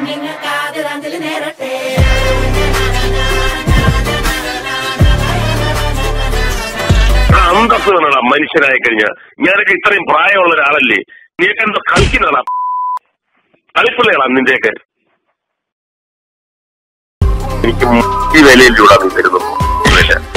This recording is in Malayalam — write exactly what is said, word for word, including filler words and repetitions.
അന്തസ് വേണടാ മനുഷ്യനായി കഴിഞ്ഞാൽ. ഞാനൊക്കെ ഇത്രയും പ്രായമുള്ള ഒരാളല്ലേ, നീയൊക്കെ എന്തോ കളിക്കുന്നതാ, കളിപ്പിള്ളയാടാ നിന്റെയൊക്കെ. എനിക്ക് ഈ വിലയിലൂടെ നീ തരുന്നു.